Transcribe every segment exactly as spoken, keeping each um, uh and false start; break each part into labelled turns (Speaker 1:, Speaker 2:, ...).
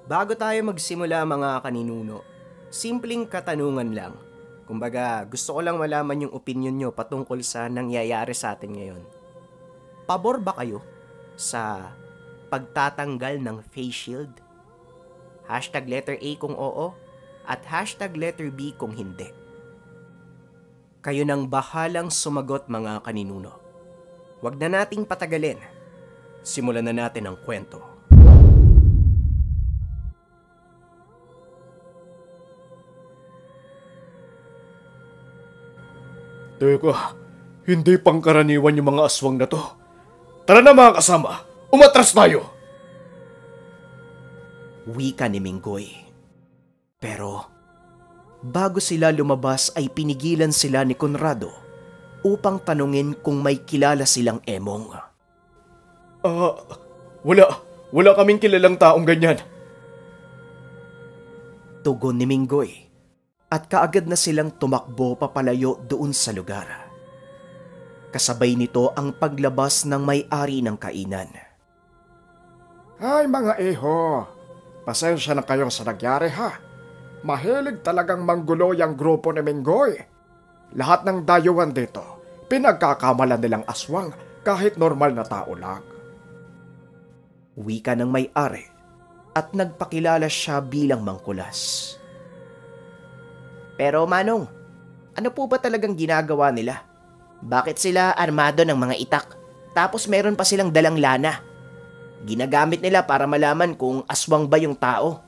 Speaker 1: Bago tayo magsimula mga kaninuno, simpleng katanungan lang. Kumbaga, gusto ko lang malaman yung opinion nyo patungkol sa nangyayari sa atin ngayon. Pabor ba kayo sa pagtatanggal ng face shield? Hashtag letter A kung oo at hashtag letter B kung hindi. Kayo nang bahalang sumagot mga kaninuno. Huwag na nating patagalin. Simulan na natin ang kwento.
Speaker 2: Teka, hindi pangkaraniwan yung mga aswang na to. Tara na mga kasama, umatras tayo!
Speaker 1: Wika ni Minggoy. Pero, bago sila lumabas ay pinigilan sila ni Conrado upang tanungin kung may kilala silang emong.
Speaker 2: Ah, uh, wala. Wala kaming kilalang taong ganyan.
Speaker 1: Tugon ni Minggoy. At kaagad na silang tumakbo papalayo doon sa lugar. Kasabay nito ang paglabas ng may-ari ng kainan.
Speaker 3: Ay mga eho, pasensya na kayo sa nangyari ha. Mahilig talagang manggulo yung grupo ni Minggoy. Lahat ng dayuhan dito, pinagkakamalan nilang aswang kahit normal na tao lang.
Speaker 1: Wika ng may-ari at nagpakilala siya bilang mangkulas. Pero Manong, ano po ba talagang ginagawa nila? Bakit sila armado ng mga itak? Tapos meron pa silang dalang lana. Ginagamit nila para malaman kung aswang ba yung tao.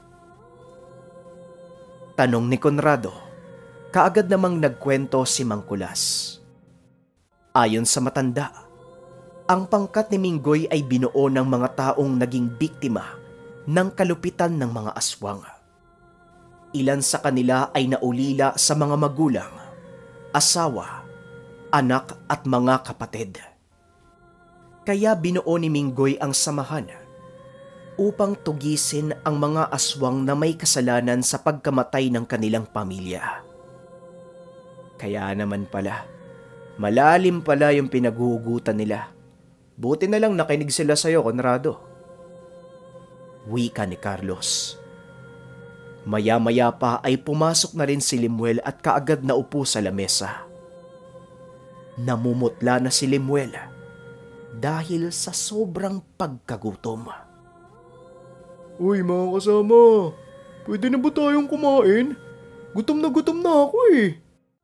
Speaker 1: Tanong ni Conrado. Kaagad namang nagkwento si Mangkulas. Ayon sa matanda, ang pangkat ni Minggoy ay binuo ng mga taong naging biktima ng kalupitan ng mga aswang. Ilan sa kanila ay naulila sa mga magulang, asawa, anak at mga kapatid. Kaya binuo ni Minggoy ang samahan upang tugisin ang mga aswang na may kasalanan sa pagkamatay ng kanilang pamilya. Kaya naman pala, malalim pala yung pinaghuhugutan nila. Buti na lang nakinig sila sa'yo, Conrado. Wika ni Carlos. Maya-maya pa ay pumasok na rin si Limuel at kaagad na upo sa lamesa. Namumutla na si Limuel dahil sa sobrang pagkagutom.
Speaker 2: Uy mga kasama, pwede na ba tayong kumain? Gutom na gutom na ako eh.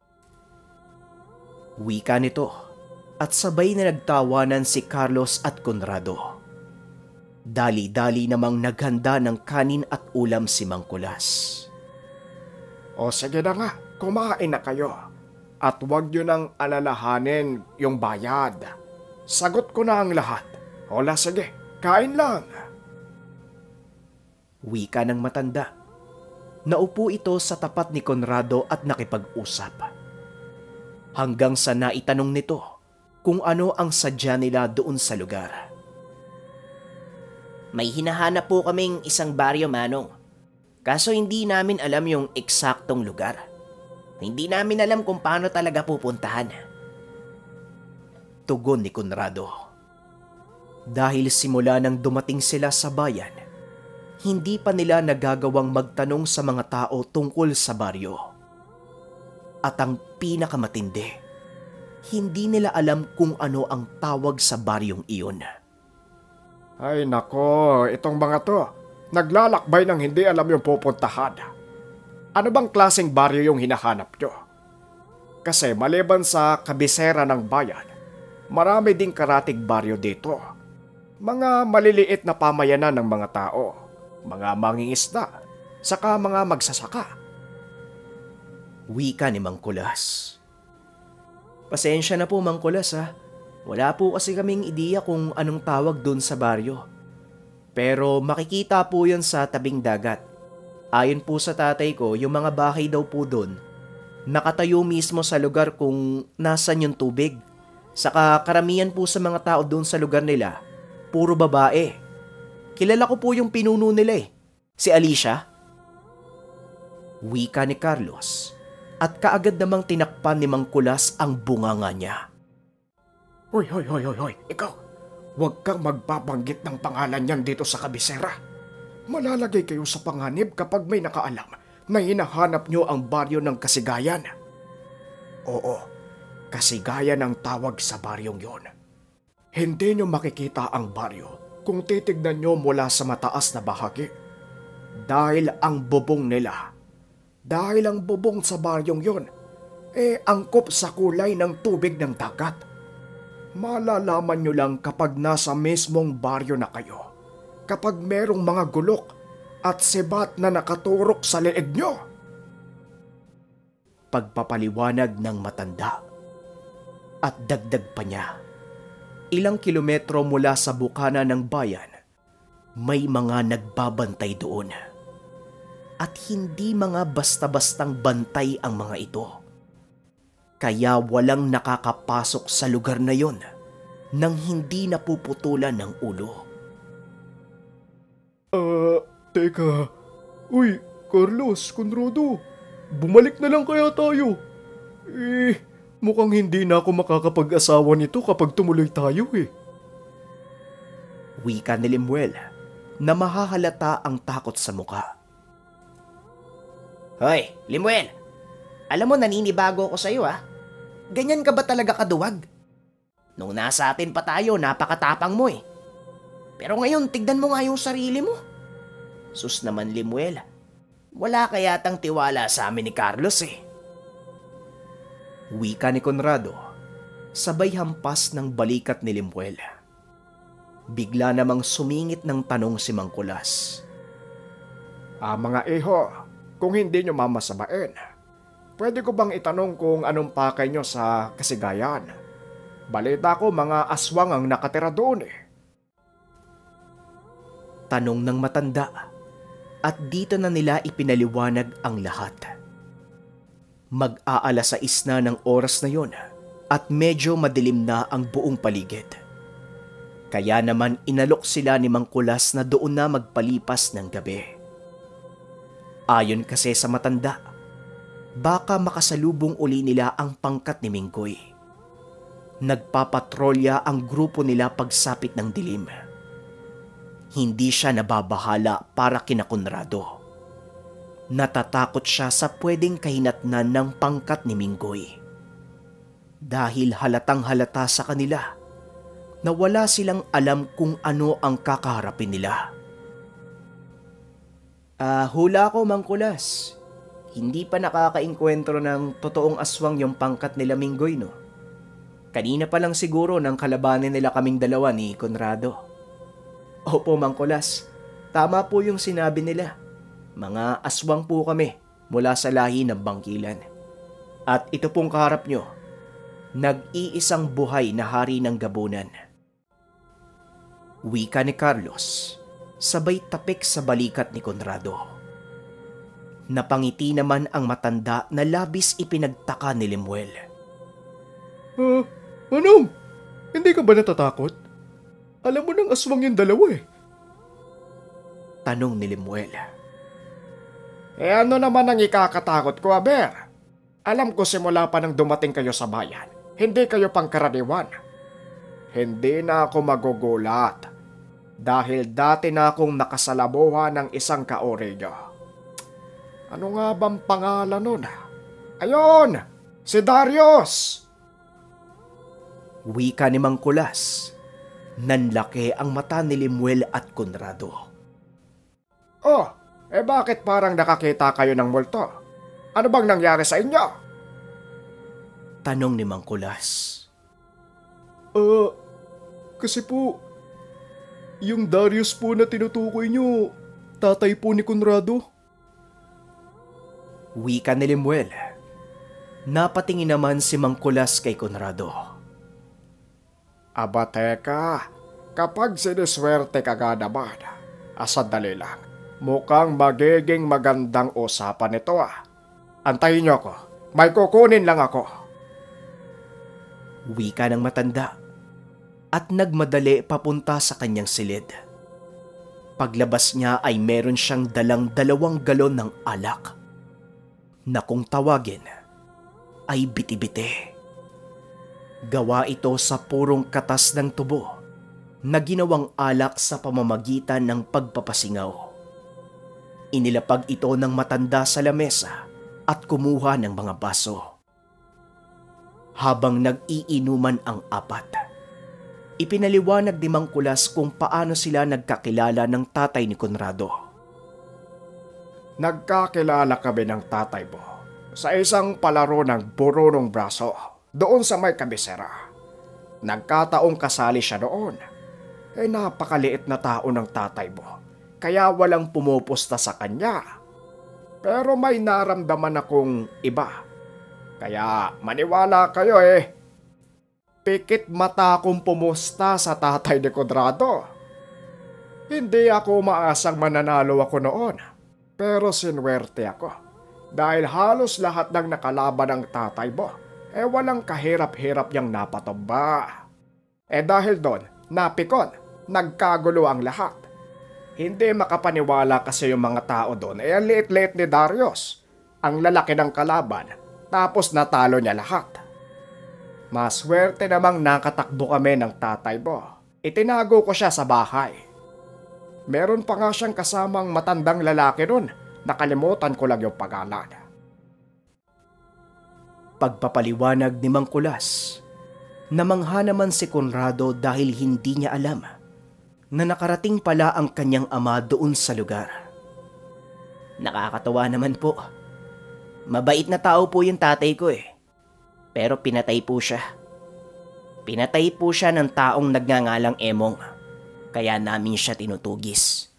Speaker 1: Wika nito at sabay na nagtawanan si Carlos at Conrado. Dali-dali namang naghanda ng kanin at ulam si Mangkulas.
Speaker 3: O sige na nga, kumain na kayo. At huwag nyo nang alalahanin yung bayad. Sagot ko na ang lahat. Hola sige, kain lang.
Speaker 1: Wika ng matanda. Naupo ito sa tapat ni Conrado at nakipag-usap. Hanggang sa naitanong nito kung ano ang sadya nila doon sa lugar. May hinahanap po kaming isang baryo, Manong. Kaso hindi namin alam yung eksaktong lugar. Hindi namin alam kung paano talaga pupuntahan. Tugon ni Conrado. Dahil simula nang dumating sila sa bayan, hindi pa nila nagagawang magtanong sa mga tao tungkol sa baryo. At ang pinakamatindi, hindi nila alam kung ano ang tawag sa baryong iyon.
Speaker 3: Ay nako, itong mga to, naglalakbay ng hindi alam yung pupuntahan. Ano bang klaseng baryo yung hinahanap nyo? Kasi maliban sa kabisera ng bayan, marami ding karatig baryo dito. Mga maliliit na pamayanan ng mga tao, mga mangingisda, saka mga magsasaka.
Speaker 1: Wika ni Mangkulas. Pasensya na po Mangkulas ha. Wala po kasi kaming ideya kung anong tawag doon sa baryo. Pero makikita po yun sa tabing dagat. Ayon po sa tatay ko, yung mga bahay daw po doon, nakatayo mismo sa lugar kung nasan yung tubig. Saka karamihan po sa mga tao doon sa lugar nila, puro babae. Kilala ko po yung pinuno nila eh, si Alicia. Wika ni Carlos at kaagad namang tinakpan ni Mangkulas ang bunganga niya.
Speaker 3: Hoy, hoy, hoy, hoy, hoy, ikaw, huwag kang magbabanggit ng pangalan niyan dito sa kabisera. Malalagay kayo sa panganib kapag may nakaalam na hinahanap nyo ang baryo ng Kasigayan. Oo, Kasigayan ang tawag sa baryong yon. Hindi nyo makikita ang baryo kung titignan nyo mula sa mataas na bahagi. Dahil ang bubong nila, dahil ang bubong sa baryong yon, eh angkop sa kulay ng tubig ng dagat. Malalaman nyo lang kapag nasa mismong baryo na kayo, kapag merong mga gulok at sibat na nakaturok sa leeg nyo.
Speaker 1: Pagpapaliwanag ng matanda. At dagdag pa niya, ilang kilometro mula sa bukana ng bayan, may mga nagbabantay doon. At hindi mga basta-bastang bantay ang mga ito. Kaya walang nakakapasok sa lugar na yon nang hindi napuputulan ng ulo.
Speaker 2: Ah, uh, teka. Uy, Carlos, Conrado, bumalik na lang kaya tayo. Eh, mukhang hindi na ako makakapag-asawa nito kapag tumuloy tayo eh.
Speaker 1: Wika ni Lemuel na mahahalata ang takot sa muka. Hoy, Lemuel! Alam mo, naninibago ako sa'yo ah. Ganyan ka ba talaga kaduwag? Nung nasa atin pa tayo, napakatapang mo eh. Pero ngayon, tignan mo nga yung sarili mo. Sus naman, Lemuel. Wala kayatang tiwala sa amin ni Carlos eh. Wika ni Conrado, sabay hampas ng balikat ni Lemuel. Bigla namang sumingit ng tanong si Mang Kulas.
Speaker 3: Ah, mga iho, kung hindi nyo mamasabain, pwede ko bang itanong kung anong pakay nyo sa Kasigayan? Balita ko mga aswang ang nakatira doon eh.
Speaker 1: Tanong ng matanda, at dito na nila ipinaliwanag ang lahat. Mag-aalas sais na ng oras na yon at medyo madilim na ang buong paligid. Kaya naman inalok sila ni Mang Kulas na doon na magpalipas ng gabi. Ayon kasi sa matanda, baka makasalubong uli nila ang pangkat ni Minggoy. Nagpapatrolya ang grupo nila pagsapit ng dilim. Hindi siya nababahala para kina Conrado. Natatakot siya sa pwedeng kahinatnan ng pangkat ni Minggoy. Dahil halatang halata sa kanila na wala silang alam kung ano ang kakaharapin nila. Ah, uh, hula ko, Mang Kulas. Hindi pa nakakainkwentro ng totoong aswang yung pangkat nila Minggoy, no? Kanina pa lang siguro nang kalabanin nila kaming dalawa ni Conrado. Opo, Mang Kulas. Tama po yung sinabi nila. Mga aswang po kami mula sa lahi ng Bangkilan. At ito pong kaharap nyo, nag-iisang buhay na hari ng Gabunan. Wika ni Carlos, sabay tapik sa balikat ni Conrado. Napangiti naman ang matanda na labis ipinagtaka ni Lemuel.
Speaker 2: Ah, uh, Manong, hindi ka ba natatakot? Alam mo ng aswang yung dalawa eh.
Speaker 1: Tanong ni Lemuel.
Speaker 3: Eh ano naman ang ikakatakot ko, Aber? Alam ko simula pa nang dumating kayo sa bayan, hindi kayo pangkaraniwan. Hindi na ako magugulat dahil dati na akong nakasalamuha ng isang kaorilyo. Ano nga bang pangalan nun? Ayun! Si Darius!
Speaker 1: Wika ni Mang Kulas. Nanlaki ang mata ni Lemuel at Conrado.
Speaker 3: Oh, eh bakit parang nakakita kayo ng multo? Ano bang nangyari sa inyo?
Speaker 1: Tanong ni Mang Kulas.
Speaker 2: Ah, uh, kasi po, yung Darius po na tinutukoy nyo, tatay po ni Conrado.
Speaker 1: Wika ni Lemuel. Napatingin naman si Mang Kulas kay Conrado.
Speaker 3: Aba teka, kapag siniswerte ka ga naman, asadali lang, mukhang magiging magandang usapan ito ah. Antayin niyo ako, may kukunin lang ako.
Speaker 1: Wika ng matanda at nagmadali papunta sa kanyang silid. Paglabas niya ay meron siyang dalang dalawang galon ng alak na kung tawagin ay biti-biti. Gawa ito sa purong katas ng tubo na ginawang alak sa pamamagitan ng pagpapasingaw. Inilapag ito ng matanda sa lamesa at kumuha ng mga baso. Habang nag-iinuman ang apat, ipinaliwanag ni Mang Kulas kung paano sila nagkakilala ng tatay ni Conrado.
Speaker 3: Nagkakilala kami ng tatay mo sa isang palaro ng burunong braso doon sa may kabisera. Nagkataong kasali siya doon. Eh napakaliit na tao ng tatay mo, kaya walang pumupusta sa kanya. Pero may naramdaman akong iba. Kaya maniwala kayo eh. Pikit mata akong pumusta sa tatay ni Conrado. Hindi ako maasang mananalo ako noon. Pero sinwerte ako. Dahil halos lahat ng nakalaban ng tatay mo, eh walang kahirap-hirap niyang napatumba. Eh dahil doon, napikon, nagkagulo ang lahat. Hindi makapaniwala kasi yung mga tao doon, eh ang liit-liit ni Darius. Ang lalaki ng kalaban. Tapos natalo niya lahat. Maswerte namang nakatakbo kami ng tatay mo. Itinago ko siya sa bahay. Meron pa nga siyang kasamang matandang lalaki nun. Nakalimutan ko lang yung pangalan.
Speaker 1: Pagpapaliwanag ni Mang Kulas, namangha naman si Conrado dahil hindi niya alam na nakarating pala ang kanyang ama doon sa lugar. Nakakatawa naman po. Mabait na tao po yung tatay ko eh. Pero pinatay po siya. Pinatay po siya ng taong nagngangalang Emong. Kaya namin siya tinutugis.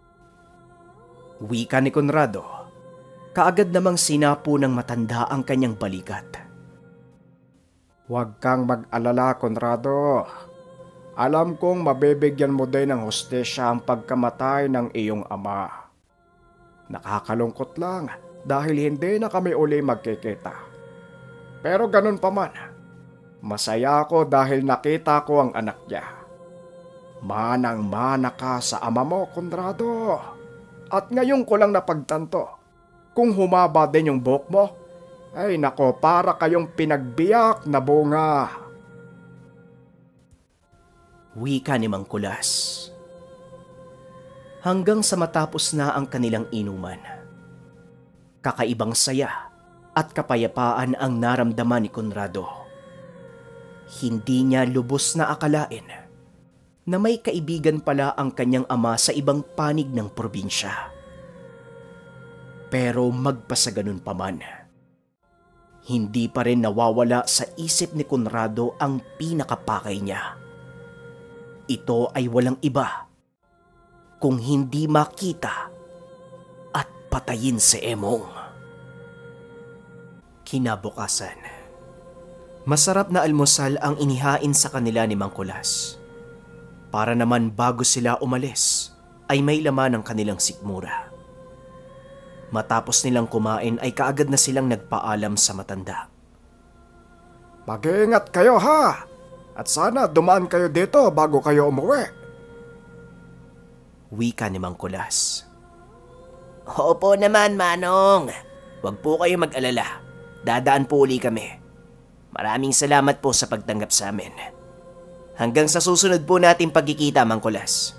Speaker 1: Wika ni Conrado. Kaagad namang sinapo ng matanda ang kanyang balikat.
Speaker 3: Huwag kang mag-alala, Conrado. Alam kong mabibigyan mo din ng hustisya ang pagkamatay ng iyong ama. Nakakalungkot lang. Dahil hindi na kami uli magkikita. Pero ganun pa man, masaya ako dahil nakita ko ang anak niya. Manang-mana ka sa ama mo, Conrado. At ngayon ko lang napagtanto, kung humaba din yung buhok mo, ay nako, para kayong pinagbiyak na bunga.
Speaker 1: Wika ni Mang Kulas. Hanggang sa matapos na ang kanilang inuman, kakaibang saya at kapayapaan ang naramdaman ni Conrado. Hindi niya lubos na akalain na may kaibigan pala ang kanyang ama sa ibang panig ng probinsya. Pero magpasaganon pa man, hindi pa rin nawawala sa isip ni Conrado ang pinakapakay niya. Ito ay walang iba kung hindi makita at patayin si Emong. Kinabukasan, masarap na almusal ang inihain sa kanila ni Mang Kulas. Para naman bago sila umalis, ay may laman ang kanilang sikmura. Matapos nilang kumain ay kaagad na silang nagpaalam sa matanda.
Speaker 3: Mag-iingat kayo ha! At sana dumaan kayo dito bago kayo umuwi.
Speaker 1: Wika ni Mang Kulas.
Speaker 4: Opo naman, Manong. Huwag po kayo mag-alala. Dadaan po uli kami. Maraming salamat po sa pagtanggap sa amin. Hanggang sa susunod po nating pagkikita, Mang Kulas.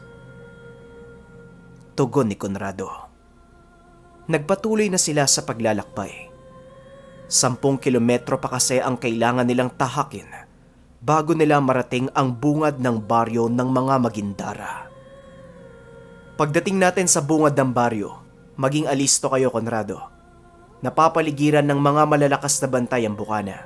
Speaker 1: Tugon ni Conrado. Nagpatuloy na sila sa paglalakbay. Sampung kilometro pa kasi ang kailangan nilang tahakin bago nila marating ang bungad ng baryo ng mga Magindara. Pagdating natin sa bungad ng baryo, maging alisto kayo, Conrado. Napapaligiran ng mga malalakas na bantay ang bukana.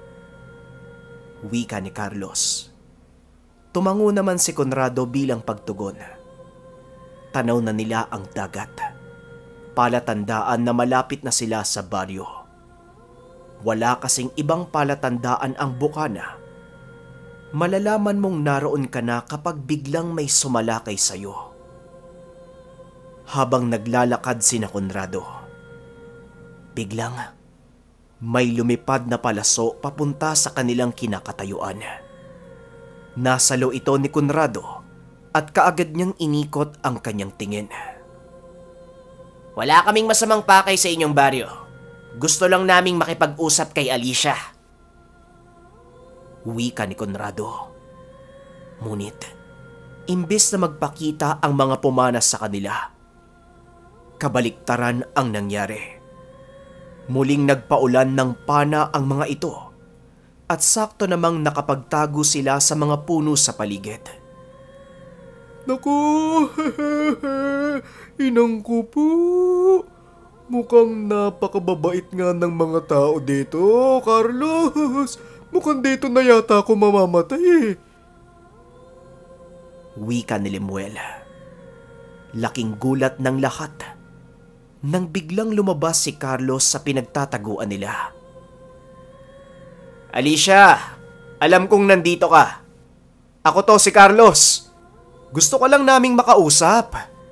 Speaker 1: Wika ni Carlos. Tumango naman si Conrado bilang pagtugon. Tanaw na nila ang dagat. Palatandaan na malapit na sila sa baryo. Wala kasing ibang palatandaan ang bukana. Malalaman mong naroon ka na kapag biglang may sumalakay sa'yo. Habang naglalakad sina Conrado, biglang may lumipad na palaso papunta sa kanilang kinakatayuan. Nasalo ito ni Conrado at kaagad niyang inikot ang kanyang tingin.
Speaker 4: Wala kaming masamang pakay sa inyong baryo. Gusto lang naming makipag-usap kay Alicia.
Speaker 1: Wika ni Conrado. Ngunit, imbes na magpakita ang mga pumanas sa kanila, kabaliktaran ang nangyari. Muling nagpaulan ng pana ang mga ito at sakto namang nakapagtago sila sa mga puno sa paligid.
Speaker 2: Naku, inang ko po. Mukhang napakababait nga ng mga tao dito, Carlos. Mukhang dito na yata ako mamamatay.
Speaker 1: Wika ni Lemuel. Laking gulat ng lahat nang biglang lumabas si Carlos sa pinagtataguan nila.
Speaker 4: Alicia, alam kong nandito ka. Ako to si Carlos. Gusto ko lang naming makausap.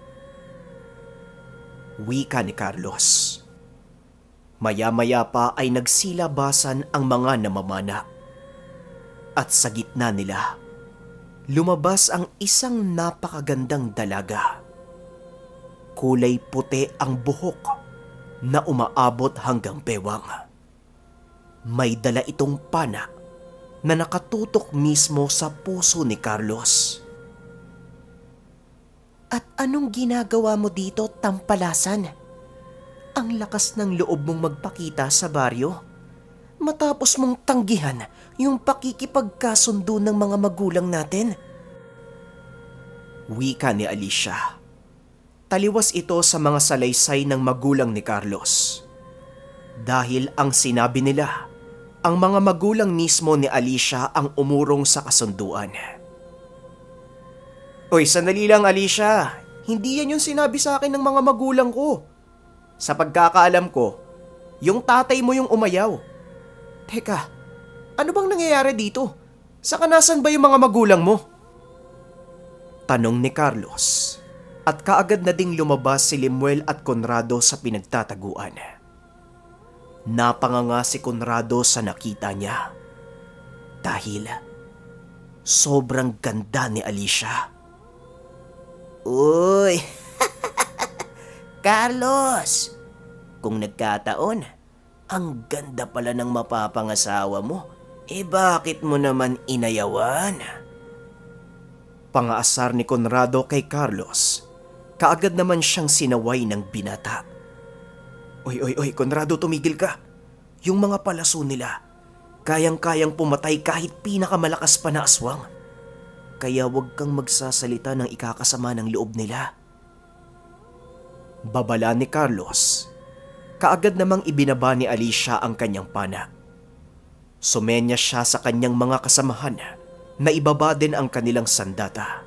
Speaker 1: Wika ni Carlos. Maya-maya pa ay nagsilabasan ang mga namamana. At sa gitna nila, lumabas ang isang napakagandang dalaga. Kulay puti ang buhok na umaabot hanggang bewang. May dala itong pana na nakatutok mismo sa puso ni Carlos. At anong ginagawa mo dito, tampalasan? Ang lakas ng loob mong magpakita sa baryo matapos mong tanggihan yung pakikipagkasundo ng mga magulang natin. Wika ni Alicia. Taliwas ito sa mga salaysay ng magulang ni Carlos. Dahil ang sinabi nila, ang mga magulang mismo ni Alicia ang umurong sa kasunduan.
Speaker 4: Uy, sandali lang Alicia. Hindi yan yung sinabi sa akin ng mga magulang ko. Sa pagkakaalam ko, yung tatay mo yung umayaw. Teka, ano bang nangyayari dito? Saka nasan ba yung mga magulang mo?
Speaker 1: Tanong ni Carlos. At kaagad na ding lumabas si Lemuel at Conrado sa pinagtataguan. Napanganga si Conrado sa nakita niya. Dahil sobrang ganda ni Alicia.
Speaker 4: Uy, Carlos, kung nagkataon, ang ganda pala ng mapapangasawa mo, eh bakit mo naman inayawan?
Speaker 1: Pangaasar ni Conrado kay Carlos, kaagad naman siyang sinaway ng binata. Oy, oy, oy, Conrado, tumigil ka. Yung mga palaso nila, kayang-kayang pumatay kahit pinakamalakas pa na aswang. Kaya huwag kang magsasalita ng ikakasama ng loob nila. Babala ni Carlos. Kaagad namang ibinaba ni Alicia ang kanyang pana. Sumenya siya sa kanyang mga kasamahan na ibaba din ang kanilang sandata.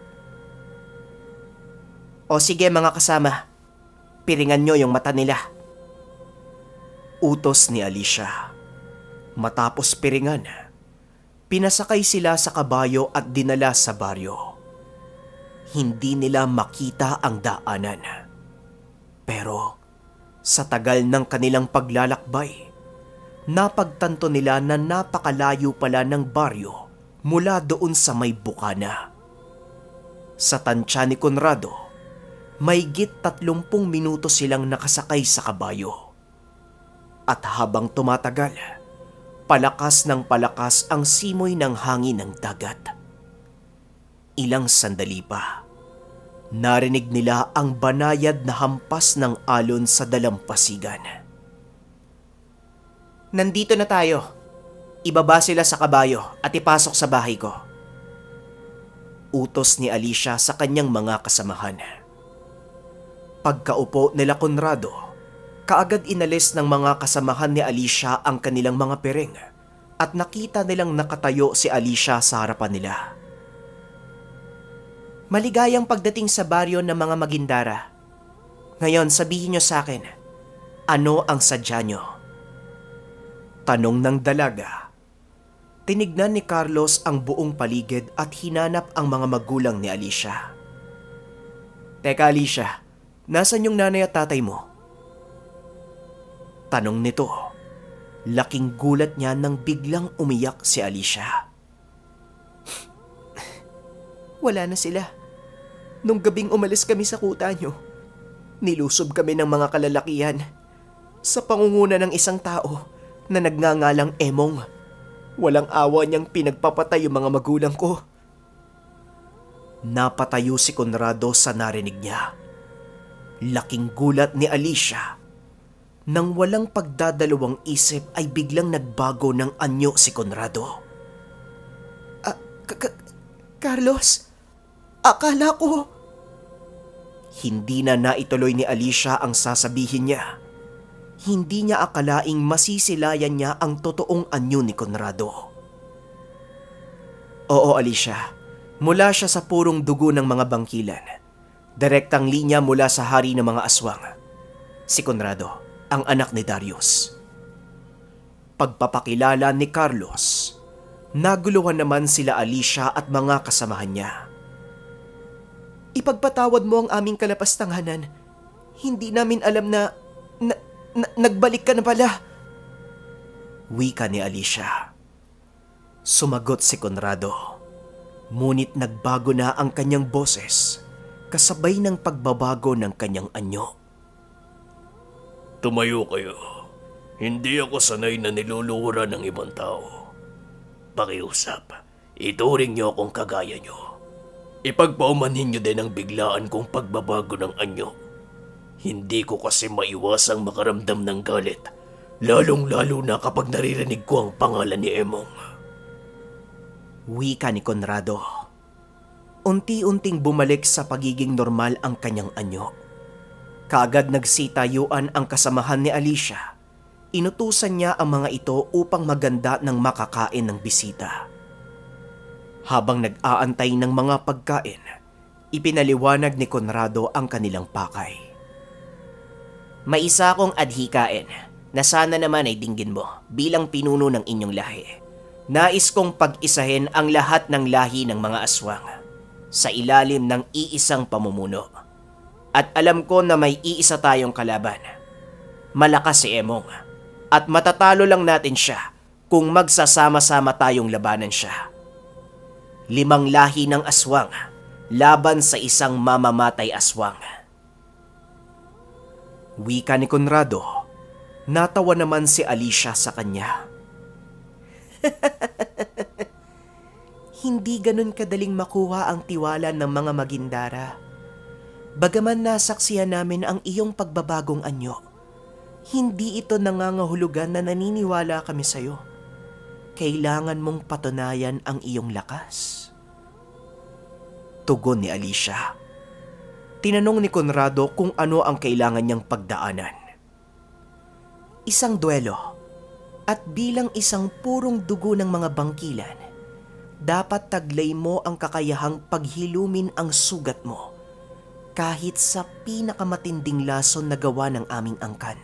Speaker 4: O sige mga kasama, piringan nyo yung mata nila.
Speaker 1: Utos ni Alicia. Matapos piringan, pinasakay sila sa kabayo at dinala sa baryo. Hindi nila makita ang daanan. Pero sa tagal ng kanilang paglalakbay, napagtanto nila na napakalayo pala ng baryo mula doon sa may bukana. Sa tansya ni Conrado, mahigit tatlumpung minuto silang nakasakay sa kabayo. At habang tumatagal, palakas ng palakas ang simoy ng hangin ng dagat. Ilang sandali pa, narinig nila ang banayad na hampas ng alon sa dalampasigan.
Speaker 4: Nandito na tayo. Ibaba sila sa kabayo at ipasok sa bahay ko.
Speaker 1: Utos ni Alicia sa kanyang mga kasamahan. Pagkaupo nila Conrado, kaagad inalis ng mga kasamahan ni Alicia ang kanilang mga piring at nakita nilang nakatayo si Alicia sa harapan nila.
Speaker 4: Maligayang pagdating sa baryo ng mga Magindara. Ngayon sabihin nyo sa akin, ano ang sadya nyo?
Speaker 1: Tanong ng dalaga. Tinignan ni Carlos ang buong paligid at hinanap ang mga magulang ni Alicia.
Speaker 4: Teka Alicia, nasan yung nanay at tatay mo?
Speaker 1: Tanong nito. Laking gulat niya nang biglang umiyak si Alicia.
Speaker 4: Wala na sila. Nung gabing umalis kami sa kuta nyo, nilusob kami ng mga kalalakihan sa pangunguna ng isang tao na nagngangalang Emong. Walang awa niyang pinagpapatay yung mga magulang ko.
Speaker 1: Napatayo si Conrado sa narinig niya. Laking gulat ni Alicia. Nang walang pagdadalawang isip ay biglang nagbago ng anyo si Conrado. Ah, Carlos, akala ko... Hindi na naituloy ni Alicia ang sasabihin niya. Hindi niya akalaing masisilayan niya ang totoong anyo ni Conrado. Oo, Alicia. Mula siya sa purong dugo ng mga bangkilan. Direktang linya mula sa hari ng mga aswang. Si Conrado, ang anak ni Darius. Pagpapakilala ni Carlos, naguluhan naman sila Alicia at mga kasamahan niya. Ipagpatawad mo ang aming kalapastanghanan. Hindi namin alam na, na, na nagbalik ka na pala. Wika ni Alicia. Sumagot si Conrado. Ngunit nagbago na ang kanyang boses kasabay ng pagbabago ng kanyang anyo.
Speaker 5: Tumayo kayo. Hindi ako sanay na niluluhuran ng ibang tao. Pakiusap, ituring niyo akong kagaya niyo. Ipagpaumanhin niyo din ang biglaan kong pagbabago ng anyo. Hindi ko kasi maiwasang makaramdam ng galit, lalong-lalo na kapag naririnig ko ang pangalan ni Emong.
Speaker 1: Wika ni Conrado. Unti-unting bumalik sa pagiging normal ang kanyang anyo. Kaagad nagsitayuan ang kasamahan ni Alicia. Inutusan niya ang mga ito upang maganda ng makakain ng bisita. Habang nag-aantay ng mga pagkain, ipinaliwanag ni Conrado ang kanilang pakay.
Speaker 4: May isa akong adhikain na sana naman ay dinggin mo bilang pinuno ng inyong lahi. Nais kong pag-isahin ang lahat ng lahi ng mga aswang sa ilalim ng iisang pamumuno. At alam ko na may iisa tayong kalaban. Malakas si Emong at matatalo lang natin siya kung magsasama-sama tayong labanan siya. Limang lahi ng aswang laban sa isang mamamatay aswang.
Speaker 1: Wika ni Conrado. Natawa naman si Alicia sa kanya. Hindi ganun kadaling makuha ang tiwala ng mga Magindara. Bagaman nasaksihan namin ang iyong pagbabagong anyo, hindi ito nangangahulugan na naniniwala kami sa iyo. Kailangan mong patunayan ang iyong lakas. Tugon ni Alicia. Tinanong ni Conrado kung ano ang kailangan niyang pagdaanan. Isang duelo. At bilang isang purong dugo ng mga bangkilan, dapat taglay mo ang kakayahang paghilumin ang sugat mo kahit sa pinakamatinding lason na gawa ng aming angkan.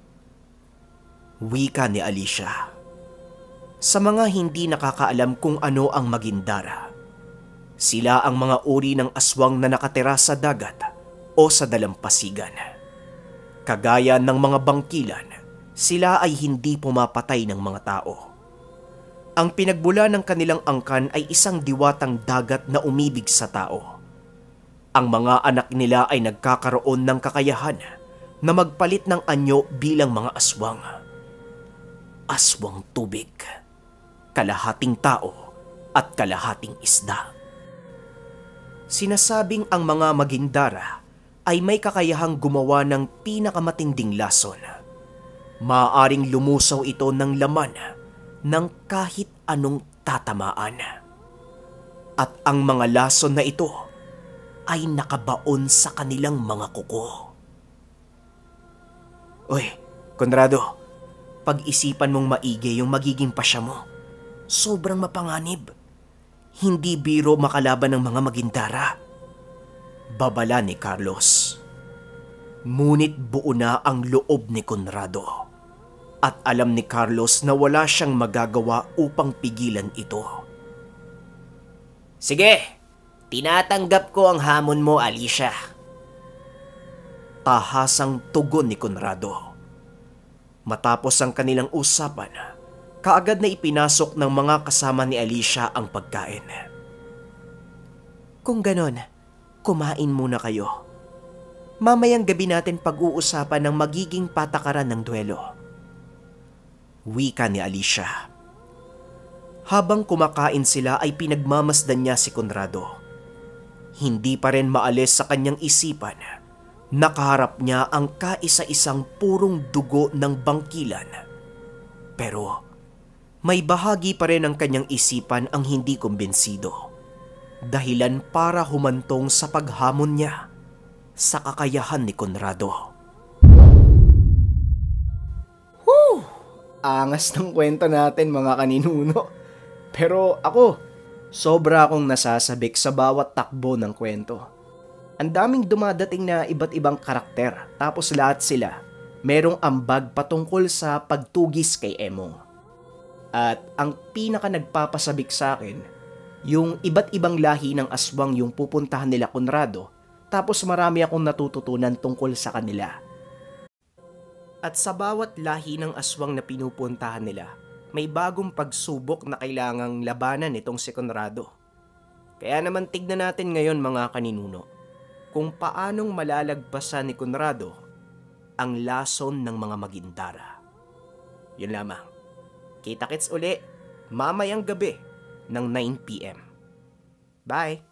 Speaker 1: Wika ni Alicia. Sa mga hindi nakakaalam kung ano ang Magindara, sila ang mga uri ng aswang na nakatira sa dagat o sa dalampasigan. Kagaya ng mga bangkilan, sila ay hindi pumapatay ng mga tao. Ang pinagbula ng kanilang angkan ay isang diwatang dagat na umibig sa tao. Ang mga anak nila ay nagkakaroon ng kakayahan na magpalit ng anyo bilang mga aswang. Aswang tubig, kalahating tao at kalahating isda. Sinasabing ang mga Magindara ay may kakayahang gumawa ng pinakamatinding lason. Maaaring lumusaw ito ng laman ng kahit anong tatamaan. At ang mga lason na ito ay nakabaon sa kanilang mga kuko. Uy, Conrado, pag-isipan mong maigi yung magiging pasya mo. Sobrang mapanganib. Hindi biro makalaban ng mga Magindara. Babala ni Carlos. Ngunit buo na ang loob ni Conrado. At alam ni Carlos na wala siyang magagawa upang pigilan ito.
Speaker 4: Sige, tinatanggap ko ang hamon mo, Alicia.
Speaker 1: Tahasang tugon ni Conrado. Matapos ang kanilang usapan, kaagad na ipinasok ng mga kasama ni Alicia ang pagkain. Kung ganon, kumain muna kayo. Mamayang gabi natin pag-uusapan ng magiging patakaran ng duelo. Wika ni Alicia. Habang kumakain sila ay pinagmamasdan niya si Conrado. Hindi pa rin maalis sa kanyang isipan Nakaharap niya ang kaisa-isang purong dugo ng bangkilan. Pero may bahagi pa rin ng kanyang isipan ang hindi kumbensido. Dahilan para humantong sa paghamon niya sa kakayahan ni Conrado.
Speaker 2: Whew! Angas ng kwento natin mga kaninuno. Pero ako, sobra akong nasasabik sa bawat takbo ng kwento. Ang daming dumadating na iba't ibang karakter, tapos lahat sila merong ambag patungkol sa pagtugis kay Emong. At ang pinaka nagpapasabik sa akin, yung iba't ibang lahi ng aswang yung pupuntahan nila Conrado, tapos marami akong natututunan tungkol sa kanila. At sa bawat lahi ng aswang na pinupuntahan nila, may bagong pagsubok na kailangang labanan itong si Conrado. Kaya naman tignan natin ngayon mga kaninuno, kung paanong malalagpasan ni Conrado ang lason ng mga Magindara. Yun lamang. Kita-kits uli mamayang gabi ng nine p m Bye!